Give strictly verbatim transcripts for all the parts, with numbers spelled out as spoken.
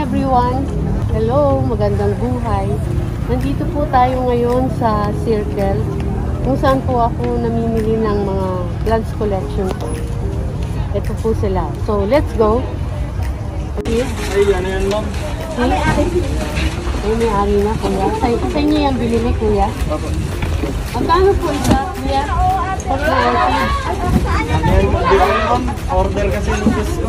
everyone! Hello! Magandang buhay! Nandito po tayo ngayon sa Circle kung saan po ako namimili ng mga plants collection po. Ito po sila. So, let's go! Okay. Ay, ano yan, ma'am? Ay, may-ari na, kuya. Sa, sa inyo yung binili, kuya? Opo. Magkano po isa, kuya? forty. Yan, hindi ko ma'am. Order kasi lupus ko.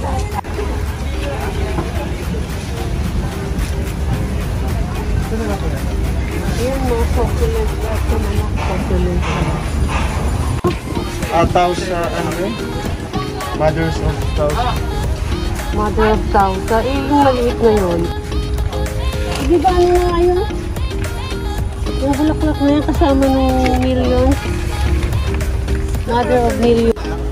Ayan, mga succulent. Ito mga succulent. Ataw sa, ano yun? Mothers of Taos. Mother of Tausa. Eh, yung maliit na yun. Hindi ba ano na ngayon? Yung bulaklak na yan kasama ng millions. Mother of millions.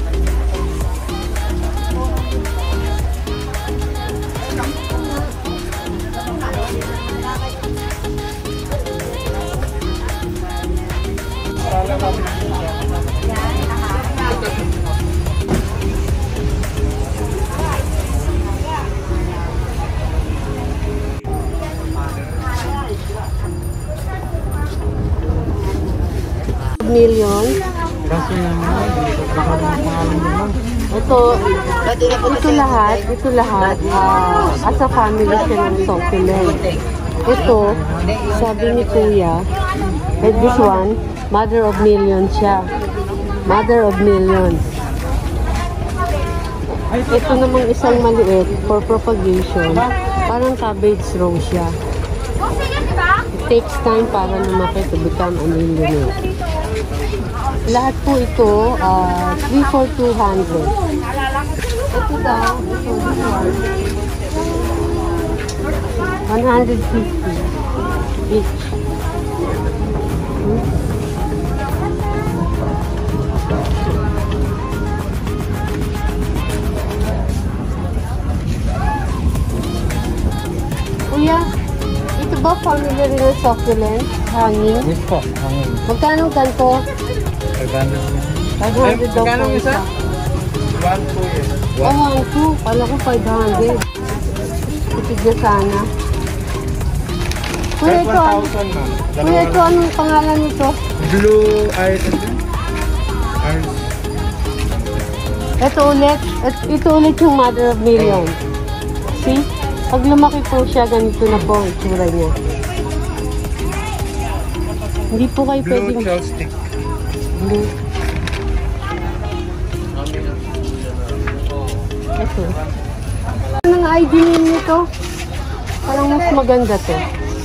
Million. Kasi naman, hindi ko baka ng pangalan mo, ma'am. Ito, ito lahat, ito lahat, uh, as a family siya ng succulent. Ito, sabi ni Kuya, and this one, mother of millions siya. Mother of millions. Ito namang isang maliit for propagation. Parang cabbage rose siya. It takes time para lumaki to become a millionaire. Lahat po ito, uh, three for two hundred. Ito daw, ito, one hundred fifty each. Hmm? Kuya, ito ba familiar rin ng succulent? Hanging? Yes po, hangin. Magkano ganito? five hundred. five hundred daw po isa. one, two, yes. Oh, one, two. Kala ko five hundred. Tipid na sana. Kuya, ito, ano? one thousand, ma'am. Kuya, ito, anong pangalan nito? Blue eyes. Eyes. Ito ulit. Ito, ito ulit yung mother of million. See? Pag lumaki po siya, ganito na po ang itsura niya. Hindi po kayo Blue pwedeng... chopstick. Blue. Ito. Anong I D name nito? Parang mas maganda to.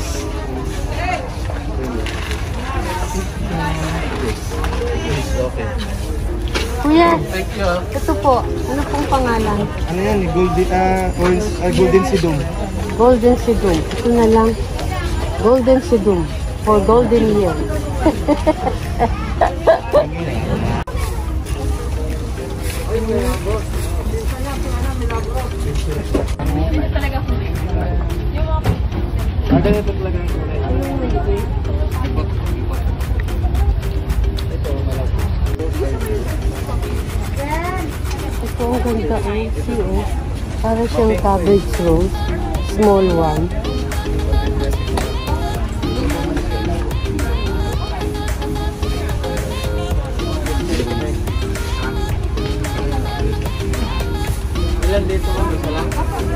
Okay. Kuya, Thank you. ito po. Ano pong pangalan? Ano yan? Golden, ah, orange, ah, golden sidong. Golden Sidum. Ito na lang. Golden Sidum. For golden year. Ah, ganito talaga yung kulay. Ito, malaki. Ito ang ganda eh. See oh. Para siyang cabbage rose. Small one. Ilan dito mo? Isa lang?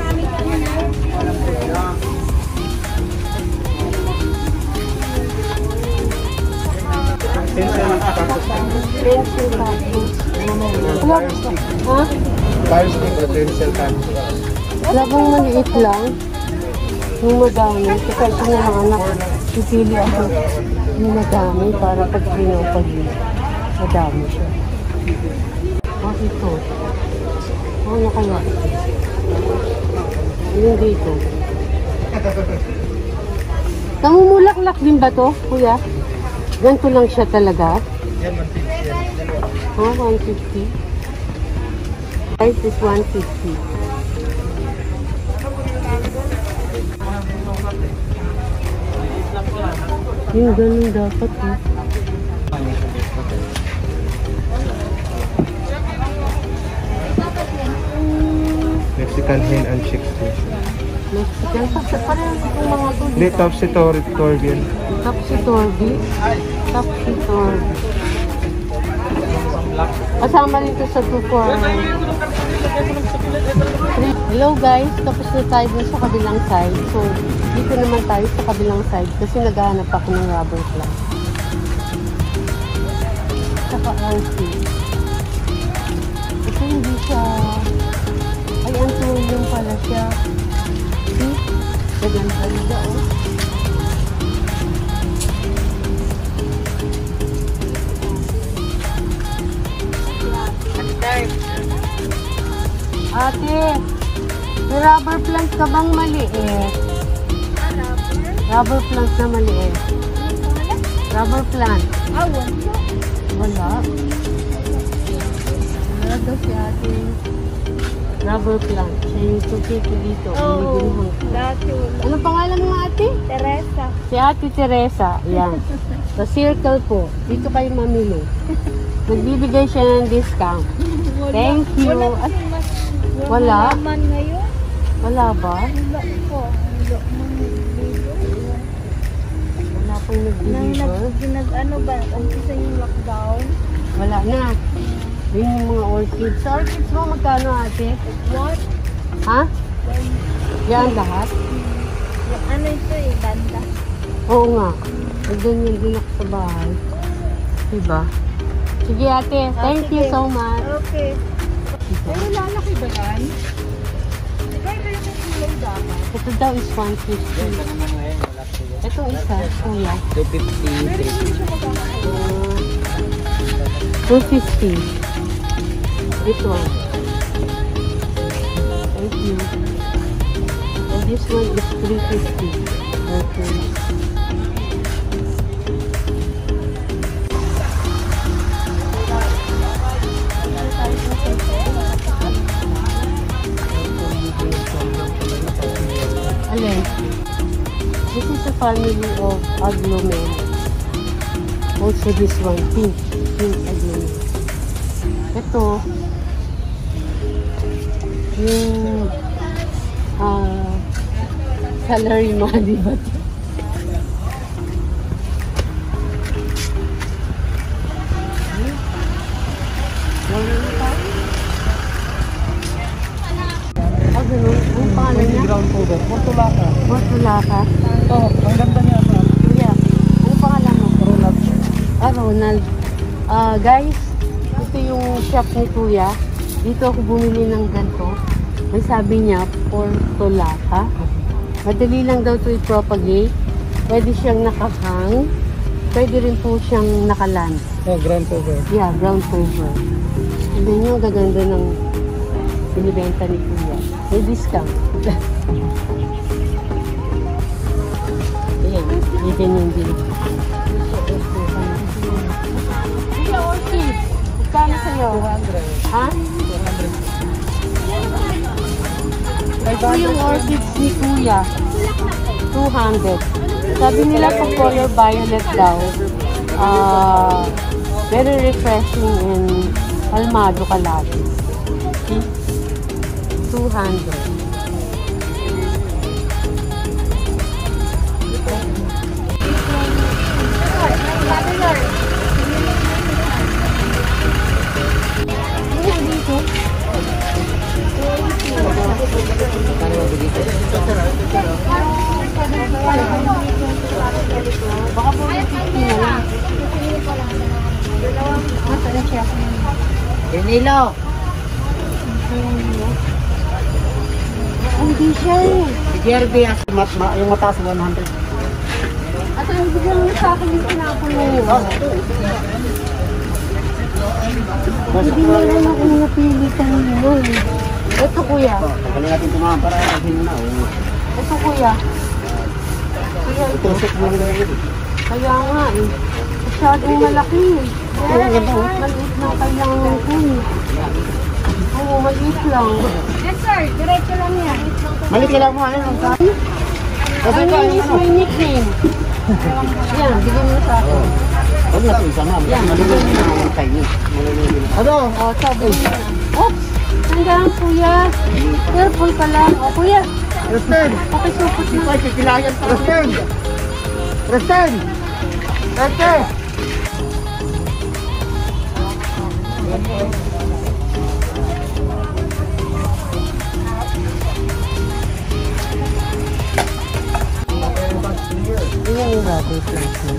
Pencil cactus. Pencil cactus. Wala. Ha? Fire stick o pencil cactus. Wala bang maliit lang? Yung madami. Kasi ito na mga anak. Pipili ako yung madami para pag pinapagli. Madami siya. Oh, ito. Ano kaya? Yung dito. Namumulaklak din ba to, kuya? Ganito lang siya talaga? Yan, one fifty yan. Dalawa. Ah, one fifty. Price is one fifty. Yung ganun dapat eh. Mexican hen and chick station. Mexican. Tapos parang yung mga to. Hindi, topsy-turvy turvy yan. Topsy-turvy. Topsy-turvy. Kasama rin ito sa two for three. Hello guys, tapos na tayo na sa kabilang side. So, dito naman tayo sa kabilang side kasi naghahanap ako ng rubber plant. Saka orchid. Ito hindi siya... Ay, anthurium pala siya. See? Ganyan talaga, oh. Ate, may rubber plant ka bang maliit? Rubber plant na maliit. Rubber plant. Ah, wala. Wala. Wala daw si ate. Rubber plant. Siya yung tukiki dito. Oo, dati wala. Ano pangalan mo ate? Teresa. Si ate Teresa. Yan. Sa circle po. Dito kayo mamili. Nagbibigay siya ng discount. Wala. Thank you. Wala At kasi mas... wala? naman ngayon. wala ba? Wala po. Wala man nag-deliver. Wala pong Nang nag-deliver. nag, nag ano ba, umpisa yung lockdown. Wala na. Yun yung mga orchids. Sa orchids mo, magkano ate? What? Ha? Yan lahat? Yung ano ito eh, banda. Oo nga. Ganyan din ako sa bahay. Diba? Sige ate, thank you so much. Okay. Ay, lalaki ba yan? Kaya kayo may kulay dapat. Ito daw is one fifty. Ito isa, kuya. two fifty. Uh, two fifty. This one. Thank you. And this one is three fifty. Okay. Alin? This is a family of aglomen. Also this one, pink. Pink aglomen. Ito, yung uh, salary money ba ito? Ah, ganun. Ang pangalan niya? Ground cover. Portulaca. Mortulaka. Ito, ang ganda niya. Kuya, ano pangalan mo? Ronald. Ah, Ronald. Ah, guys, ito yung shop ni Kuya. Dito ako bumili ng ganito. May sabi niya, Portulaca. Madali lang daw ito i-propagate. Pwede siyang nakahang. Pwede rin po siyang nakaland. Oh, ground cover. Yeah, ground cover. And then yung gaganda ng binibenta ni Kuya. May discount. Ayan, may ganyan din. Kuya, orchid. Magkano sa'yo? two hundred. Ha? two hundred. Ito yung orchids ni Kuya. two hundred. Sabi nila pag color violet daw, ah, very refreshing and kalmado ka lagi. two hundred. Ano dito? Baka po yung fifty na lang. Masaya siya. Danilo. Ang di siya eh. Si Jerby, mat, ma, yung mataas one hundred. At ang bigyan mo sa akin yung pinapon mo yun. Hindi na rin ako napili kanino eh. Ito kuya. Pagkali natin tumahan para ayun na. Ito kuya. Kuya ito. Tusok mo rin ito. Kaya nga eh. Masyadong malaki eh. Maliit lang kailangan ko eh. Oo, maliit lang. Yes sir, diretso lang yan. Mali kailangan mo ano ang sabi? Ano is my nickname? Yan, bigyan mo sa akin. Huwag na ito isa nga. Yan. Malulungin na ang Chinese. Ano? O, sabi niya. Oops! Hanggang kuya. Careful ka lang. O kuya, Kristen! Pakisupot na. Ay, kikilayan pa. Kristen! Kristen! Kristen! Iyan yung rubber plant na.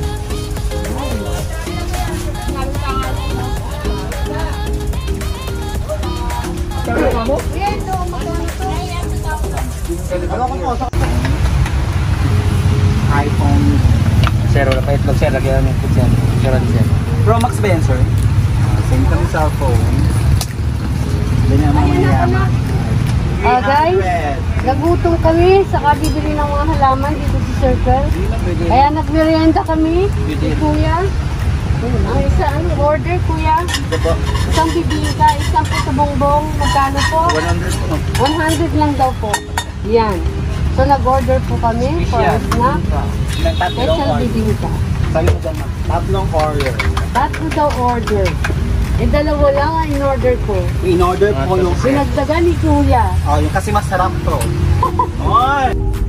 iPhone zero na pa itlog sir, lagyan ng pizza. Zero din sir. Pro Max ba yan sir? Ah, same kami cellphone. Hindi na mga mayaman. Ah, guys, nagutom kami sa kabibili ng mga halaman dito sa Circle. Kaya nagmerienda kami, si Kuya. Ang isa, ang order, Kuya. Isang bibingka, isang puto bongbong. Magkano po? one hundred po. one hundred lang daw po. Yan. So, nag-order po kami for a snack. Ilang tatlong Special order. bibingka. Sabi mo dyan, ma'am. Tatlong order. Tatlo daw order. Eh, dalawa lang ang in-order ko. In-order po yung set. Sinagdagan ni Kuya. Oh, yung kasi masarap to. Oy!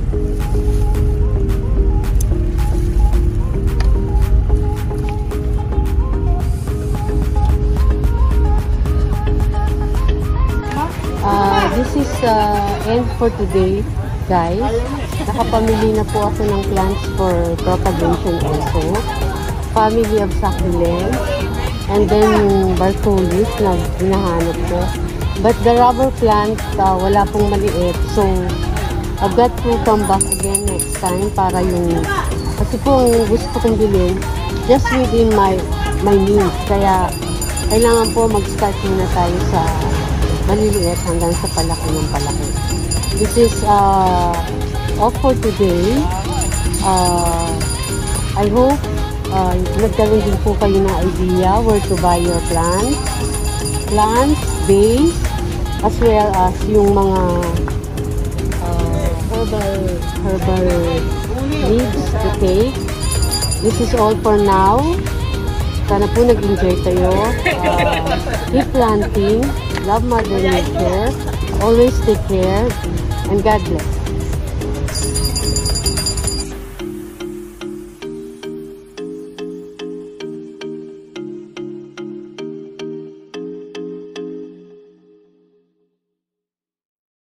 Uh, this is uh, end for today, guys. Nakapamili na po ako ng plants for propagation also. Family of succulents. And then yung barcolis na hinahanap ko. But the rubber plant, uh, wala pong maliit. So, I've got to come back again next time para yung... Kasi po ang gusto kong bilhin, just within my my means. Kaya, kailangan po mag-start muna tayo sa maliliit hanggang sa palaki ng palaki. This is uh, all for today. Uh, I hope uh, nagkaroon din po kayo ng idea where to buy your plants. Plants, base, as well as yung mga uh, herbal, herbal leaves to take. This is all for now. Sana po nag-enjoy kayo. Uh, keep planting. Love Mother Nature. Always take care. And God bless.